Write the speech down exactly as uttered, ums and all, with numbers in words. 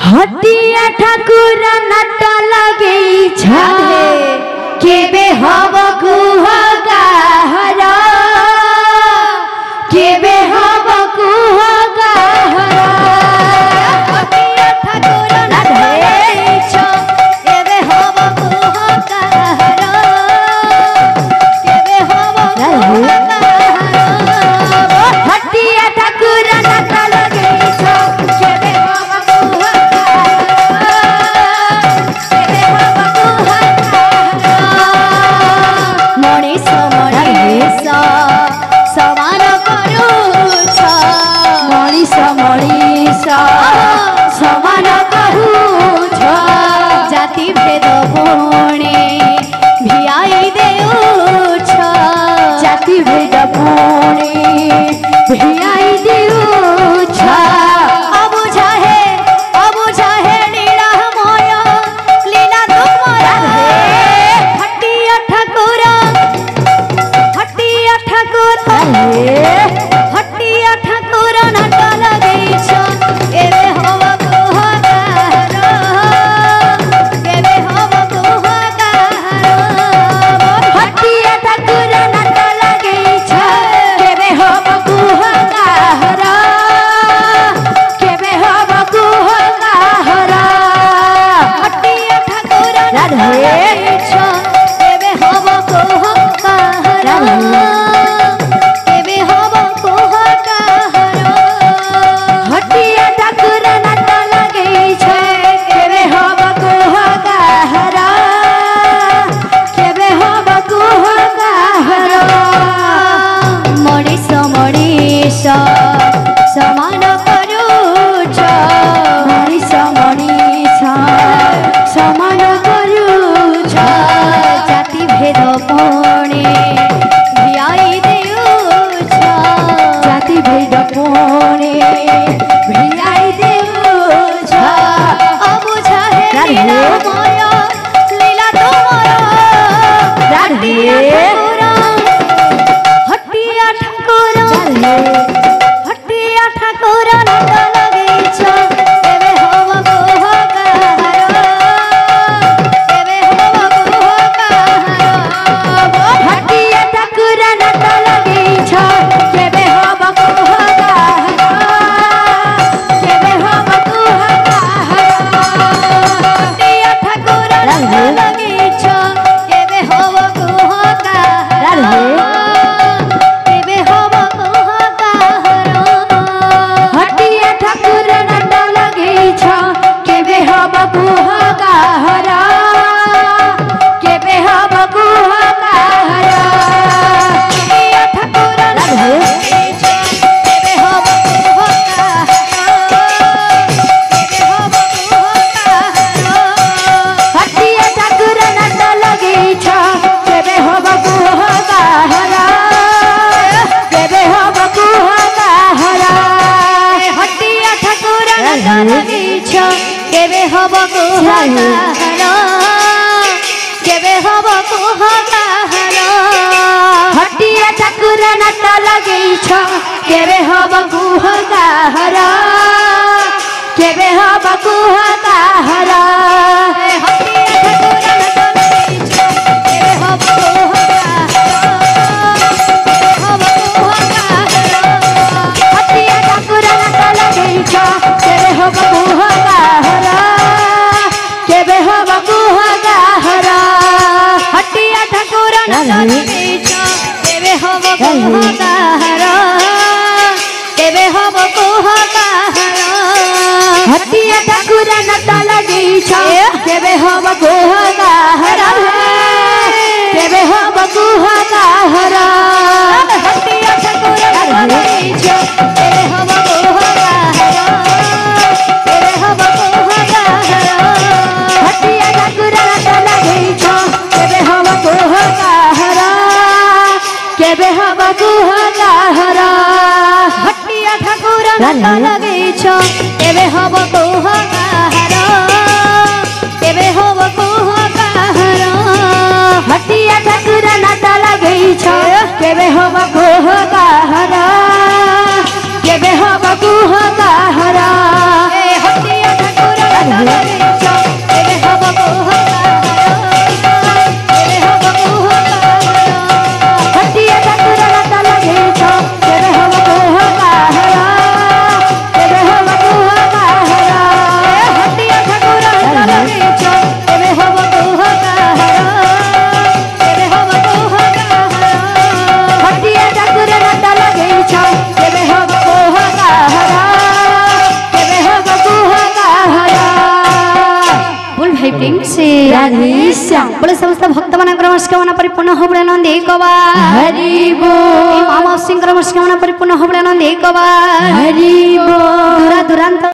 हटिया ठाकुर नाट लगे केबे हब कुह गाहर केबे हब कुह गाहर हटिया ठाकुर नाट केबे हब कुह गाहर केबे हब कुह गाहर हटिया ठाकुर नाट लगे केबे हब कुह मनीष मनीष समान करूछ मनीष मनीष समान करूछ जाति भेद पुणे भियाई देउछ जाति भेद पुणे भियाई देउछ अबुझा हे अबुझा हे नीलामय लीला तुमरा हटिया ठाकुर हटिया ठाकुर हटिया ठाकुर नाट लगैछ एबे हब कुह गाहर केबे हब कुह गाहर हटिया ठाकुर नाट लगैछ केबे हब कुह गाहर केबे हब कुह गाहर हटिया ठाकुर नाट लगैछ केबे हब कुह गाहर केबे हब कुह गाहर हटिया ठाकुर नाट लगैछ केबे हब कुह गाहर केबे हब कुह गाहर मनीष मनीष समान करूछ मनीष मनीष समान करूछ जाति भेद पुणे भियाई देउछ जाति भेद पुणे भियाई देउछ अबुझा हे लीलामय लीला तुमरा हटिया ठाकुर हटिया ठाकुर नाट लगैछ केबे हब कुह गाहर केबे हब कुह गाहर हटिया ठाकुर नाट लगैछ केबे हब कुह गाहर केबे हब कुह गाहर हटिया ठाकुर नाट लगैछ केबे हब कुह गाहर केबे हब कुह गाहर हटिया ठाकुर नाट लगैछ केबे हब कुह गाहर केबे हब कुह गाहर हटिया ठाकुर नाट लगैछ केबे हब कुह गाहर केबे हब कुह गाहर हटिया ठाकुर नाट लगैछ केबे हब कुह गाहर केबे हब कुह गाहर हटिया ठाकुर नाट लगैछ केबे हब कुह गाहर केबे हब कुह गाहर हटिया ठाकुर नाट लगैछ केबे हब कुह गाहर केबे हब कुह गाहर हटिया ठाकुर नाट लगैछ केबे हब कुह हटिया ठाकुर नाट लगैछ केबे हब कुह गाहर केबे हब कुह गाहर हटिया ठाकुर नाट लगैछ केबे हब कुह गाहर केबे हब कुह गाहर हटिया ठाकुर नाट लगैछ केबे हब कुह गाहर केबे हब कुह गाहर हटिया ठाकुर नाट लगैछ केबे हब कुह गाहर केबे हब कुह गाहर हटिया ठाकुर नाट लगैछ केबे हब कुह गाहर केबे हब कुह गाहर हटिया ठाकुर नाट लगैछ केबे हब कुह गाहर केबे हब कुह गाहर हटिया ठाकुर नाट लगैछ केबे हब कुह गाहर केबे हब कुह गाहर हटिया ठाकुर ग्रीटिंग से राधे श्याम बोले समस्त भक्त मानकर मनस्कामना परिपूर्ण हो बड़े नंदी कबा हरि बोल मामा सिंह मनस्कामना परिपूर्ण हो बड़े नंदी कबा हरि बोल दूरा दुरांत